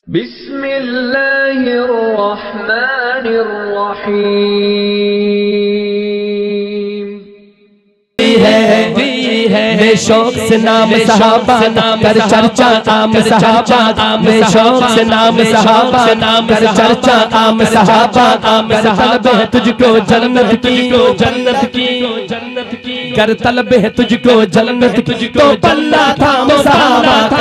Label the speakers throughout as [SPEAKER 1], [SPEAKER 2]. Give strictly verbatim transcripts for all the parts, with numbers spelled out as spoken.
[SPEAKER 1] बिस्मिल्लाहिर्रहमानिर्रहीम।
[SPEAKER 2] है शौक से नाम सहाबा कर चर्चा आम सहाबा, मैं शौक से नाम सहाबा कर चर्चा आम सहाबा, कर तलब है तुझको जन्नत की, जन्नत की जन्नत की कर तलब है तुझको जन्नत की, तो पल्ला थाम सहाबा का।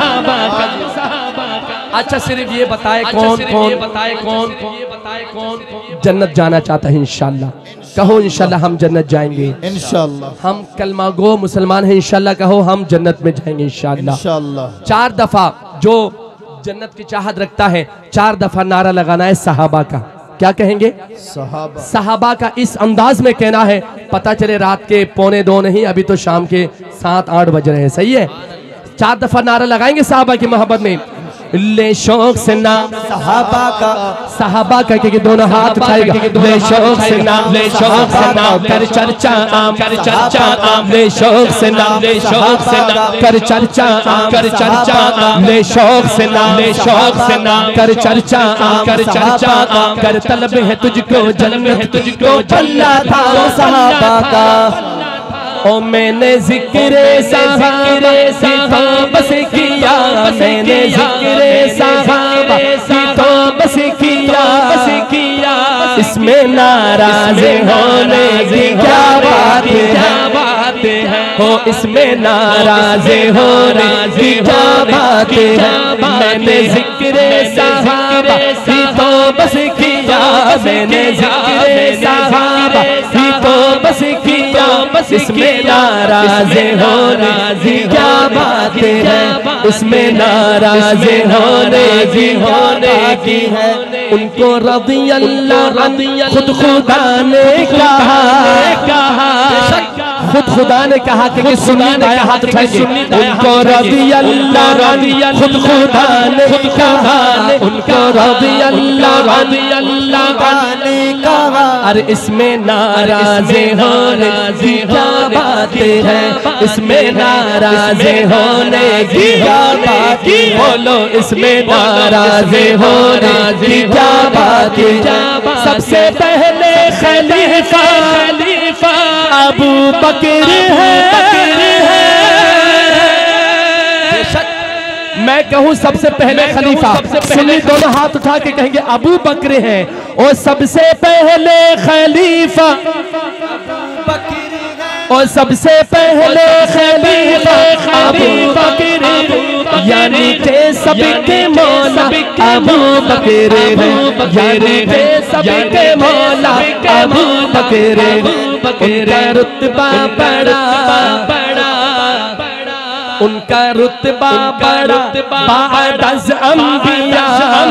[SPEAKER 2] अच्छा सिर्फ ये बताए कौन कौन बताए कौन बताए कौन जन्नत जाना चाहता है? इंशाल्लाह कहो इंशाल्लाह हम जन्नत जाएंगे। इंशाल्लाह हम कलमा गो मुसलमान हैं, इंशाल्लाह कहो हम जन्नत में जाएंगे इंशाल्लाह। इंशाल्लाह चार दफा जो जन्नत की चाहत रखता है चार दफा नारा लगाना है सहाबा का। क्या कहेंगे? सहाबा। सहाबा का इस अंदाज में कहना है, पता चले रात के पौने दो नहीं, अभी तो शाम के सात आठ बज रहे हैं। सही है, चार दफा नारा लगाएंगे सहाबा की मोहब्बत में। ले शौक से नाम सहाबा का, सहाबा का के दोनों हाथ उठाएगा। ले शौक से नाम, ले शौक से नाम कर चर्चा आम, कर चर्चा आम। ले शौक से नाम, ले शौक से नाम कर चर्चा आम, कर चर्चा आम। ले शौक से नाम, ले शौक से नाम कर चर्चा आम, कर चर्चा आम। कर तलब है तुझको जन्नत तुझको पल्ला था सहाबा का। ओ मैंने जिक्रे सहाबा की तो बस किया, मैंने जिक्रे सहाबा की तो बस किया, बस किया। इसमें नाराज होने की क्या बात है, क्या बात है हो, इसमें नाराज होने की क्या बात है। मैंने जिक्रे सहाबा की तो बस किया, मैंने जिक्रे सहाबा की तो बस किया, बस इसमें नाराज होने की क्या बात है, इसमें नाराज होने की होने की है। उनको रज़ी अल्लाह खुद खुदा ने कहा, खुद खुदा ने कहा कि सुन्नी दाया हाथ उठाएंगे। उनको रज़ी अल्लाह खुद खुदा ने कहा, उनको रज़ी अल्लाह रज़ी अल्लाह ने कहा। अरे इसमें नाराज होने की क्या बात है, इसमें नाराज होने की क्या बात है। बोलो इसमें नाराज होने की क्या बात है। सबसे पहले खलीफा खलीफा अबू बकर है, मैं कहूँ सबसे पहले खलीफा, सुन्नी दोनों हाथ उठा के कहेंगे अबू बकर है। और सबसे पहले खलीफा और सबसे पहले खलीफा अबू बकर, यानी के सबके मौला अबू बकर है, यानी के सबके मौला अबू बकर है। उनका रुतबा बड़ा बड़ा, उनका रुतबा बड़ा बाद अज़ अंबिया।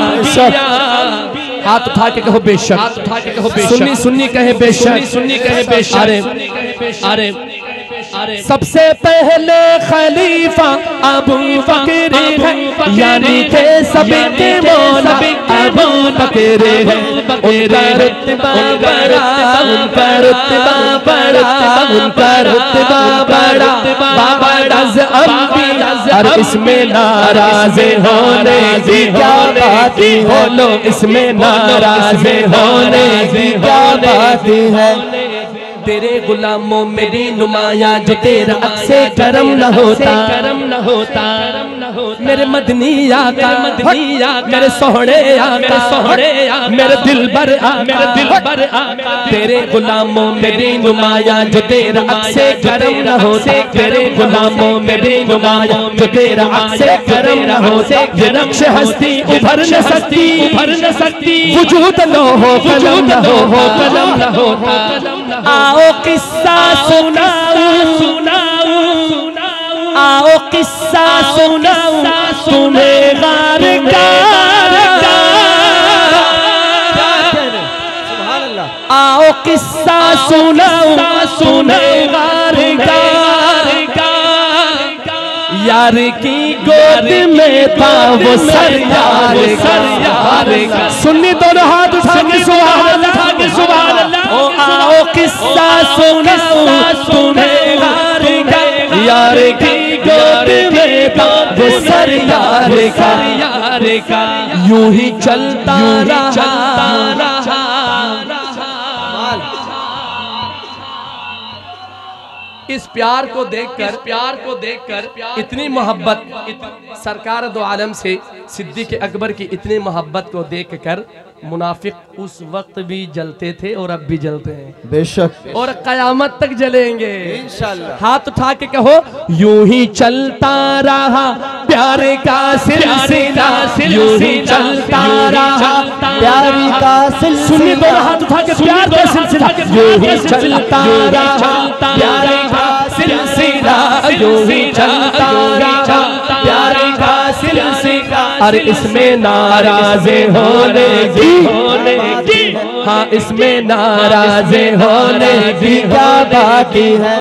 [SPEAKER 2] हाथ उठा के कहो बेशक, हाथ उठा के कहो बेशक। सुन्नी सुन्नी कहे बेशक, सुन्नी कहे बेशक। अरे अरे अरे सबसे पहले खलीफा अबू बकर है, यानी के सबके मौला अबू बकर है। उनका रुतबा बड़ा, उनका रुतबा बड़ा, उनका रुतबा बड़ा बाद अज़ अंबिया। और इसमें नाराज होने की क्या बात है, बोलो इसमें नाराज होने की क्या बात है। तेरे गुलामों मेरी नुमाया जो तेरा अक्से करम न होता, करम न होता मेरे मदनी आका, मदनी आका मेरे सोहरे आका, सोहरे आका मेरे दिलबर आका, मेरे दिलबर आका। तेरे गुलामों मेरी नुमाया जो तेरा अक्से करम न होते, तेरे गुलामों मेरी नुमाया जो तेरा अक्से करम न होते। ये नक्श हस्ती उभर न सकती, उभर न सकती वजूद न हो, कलम न हो, कलम न होता। आओ किस्सा सुनाऊं, सुनाऊं, आओ किस्सा सुनाऊं तुम्हें गार का। आओ किस्सा सुनाऊं तुम्हें गार का। यार की गोद में था वो सरयार सरयार का। सुन्नी दोनों हाथ उठा के सुभान अल्लाह, सुभान अल्लाह। ओ आओ किस्सा सुनाऊं तुम्हें गार का। यार की गोद में था वो सरयार यार का यार का यूं ही चलता रहा। इस प्यार को देखकर प्यार को देखकर इतनी मोहब्बत सरकार दो आलम से सिद्दीक़ अकबर की इतनी मोहब्बत को देखकर मुनाफिक उस वक्त भी जलते थे और अब भी जलते हैं
[SPEAKER 1] बेशक,
[SPEAKER 2] और कयामत तक जलेंगे
[SPEAKER 1] इंशाअल्लाह।
[SPEAKER 2] हाथ उठा के कहो यूं ही चलता रहा प्यार का सिलसिला, यूं ही चलता रहा
[SPEAKER 1] प्यार का सिलसिला।
[SPEAKER 2] सुनिए दोनों हाथ उठा के प्यार का सिलसिला, यूं ही चलता रहा प्यार का सिलसिला, यूं ही चलता रहा प्यार का सिलसिला। अरे इसमें नाराज़े होने की, हाँ इसमें नाराज़े होने की क्या बाकी है।